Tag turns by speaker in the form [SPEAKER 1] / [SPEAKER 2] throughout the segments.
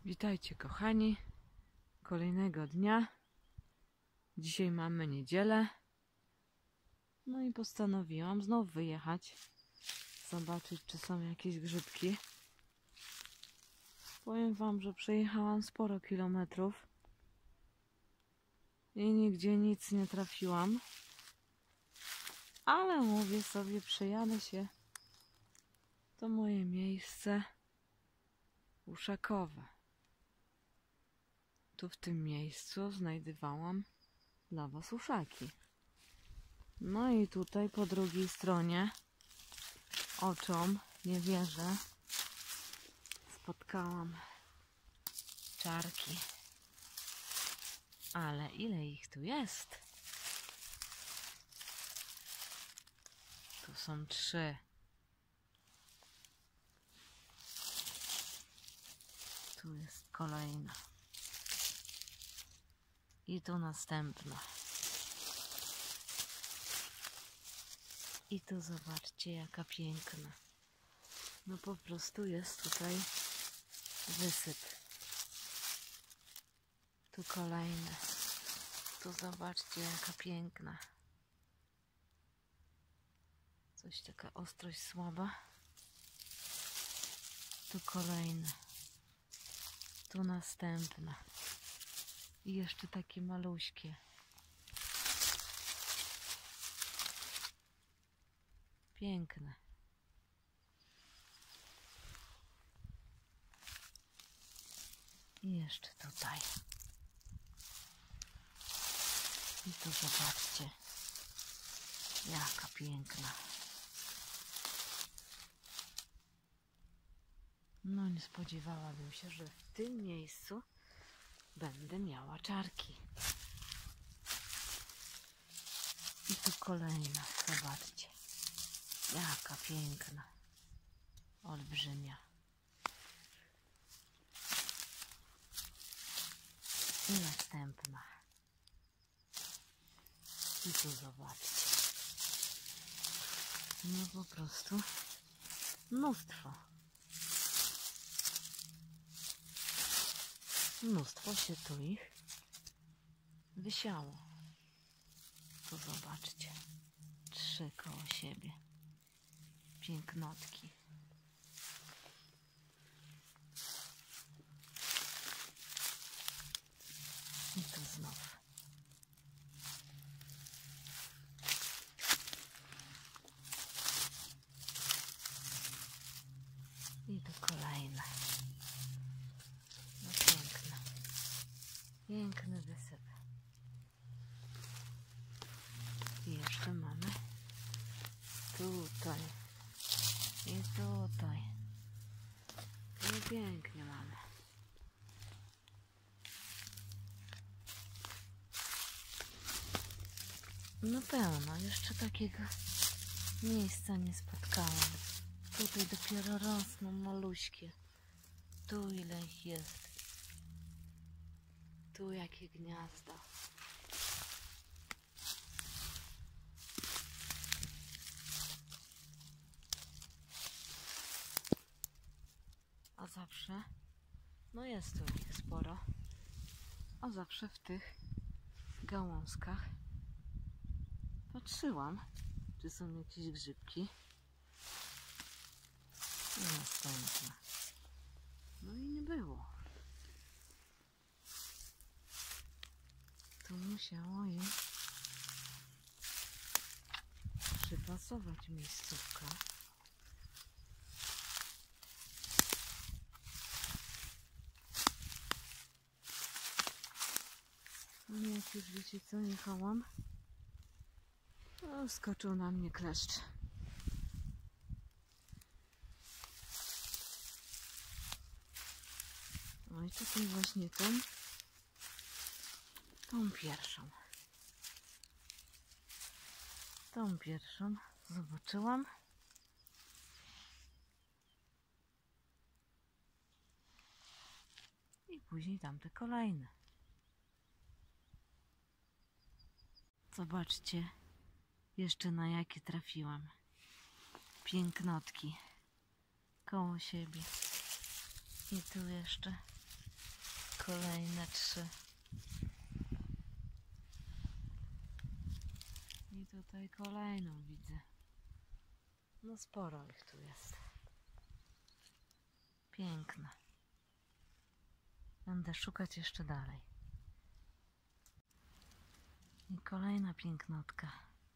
[SPEAKER 1] Witajcie kochani, kolejnego dnia. Dzisiaj mamy niedzielę. No i postanowiłam znów wyjechać, zobaczyć, czy są jakieś grzybki. Powiem wam, że przejechałam sporo kilometrów i nigdzie nic nie trafiłam. Ale mówię sobie, przejadę się to moje miejsce uszakowe. Tu w tym miejscu znajdowałam dla was uszaki. No i tutaj po drugiej stronie oczom nie wierzę, spotkałam czarki. Ale ile ich tu jest? Tu są 3. Tu jest kolejna. I tu następna. I tu zobaczcie, jaka piękna. No po prostu jest tutaj wysyp. Tu kolejne. Tu zobaczcie, jaka piękna. Coś taka ostrość słaba. Tu kolejne. Tu następna. I jeszcze takie maluśkie. Piękne. I jeszcze tutaj. I tu zobaczcie, jaka piękna. No nie spodziewałabym się, że w tym miejscu będę miała czarki. I tu kolejna, zobaczcie, jaka piękna, olbrzymia. I następna. I tu zobaczcie. No po prostu mnóstwo. Mnóstwo się tu ich wysiało. Tu zobaczcie. 3 koło siebie. Pięknotki. I tu znów. I tu kolejne. No piękne. Piękny wysyp. I jeszcze mamy tutaj. I tutaj. I pięknie mamy. No pełno. Jeszcze takiego miejsca nie spotkałam. Tutaj dopiero rosną maluśkie. Tu ile ich jest. Tu jakie gniazda. A zawsze, no jest tu ich sporo, a zawsze w tych gałązkach patrzyłam, czy są jakieś grzybki. I następna. No i nie było. Tu musiało im przypasować miejscówka. No jak już wiecie co, jechałam, to skoczył na mnie kleszcz. No i tutaj właśnie tą pierwszą zobaczyłam. I później tamte kolejne. Zobaczcie, jeszcze na jakie trafiłam. Pięknotki koło siebie. I tu jeszcze Kolejne 3. I tutaj kolejną widzę. No sporo ich tu jest. Piękne. Będę szukać jeszcze dalej. I kolejna pięknotka.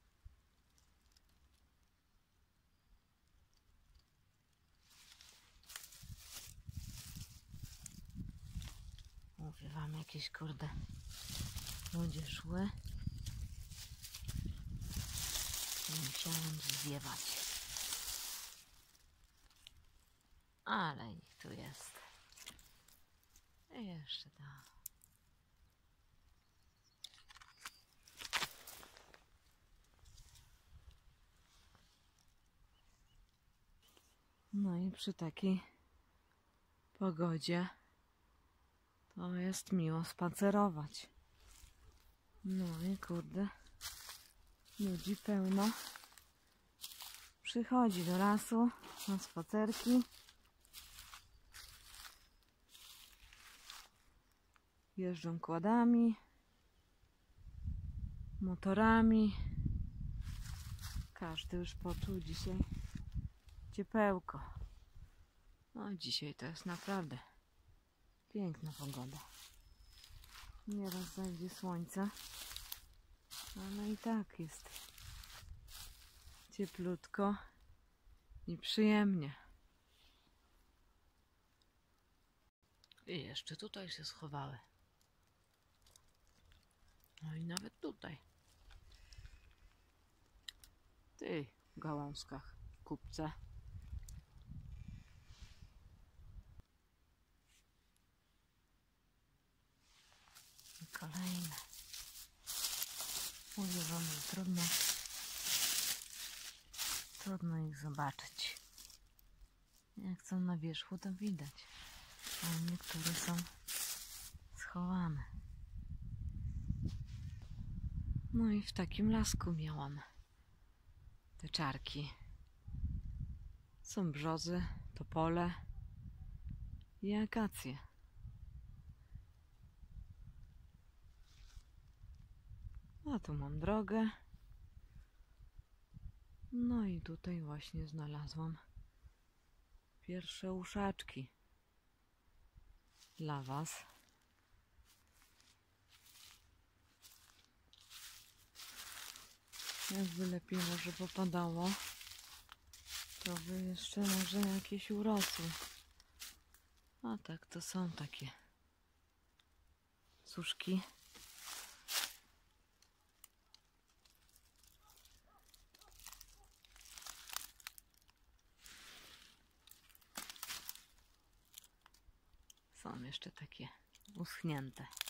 [SPEAKER 1] Mówię wam, jakieś kurde ludzie szły. I musiałem zwiewać. Ale ich tu jest. I jeszcze tam. No i przy takiej pogodzie to jest miło spacerować. No i kurde, ludzi pełno przychodzi do lasu na spacerki. Jeżdżą quadami, motorami. Każdy już poczuł dzisiaj ciepełko. No dzisiaj to jest naprawdę piękna pogoda. Nieraz zajdzie słońce, ale i tak jest cieplutko i przyjemnie. I jeszcze tutaj się schowały. No i nawet tutaj. W tych gałązkach kupce. I kolejne. Mówię wam, że trudno ich zobaczyć. Jak są na wierzchu, to widać. A niektóre są schowane. No i w takim lasku miałam te czarki. Są brzozy, topole i akacje. A tu mam drogę. No i tutaj właśnie znalazłam pierwsze uszaczki dla was. Jakby lepiej może popadało, to by jeszcze może jakieś urosły. A tak to są takie suszki. Są jeszcze takie uschnięte.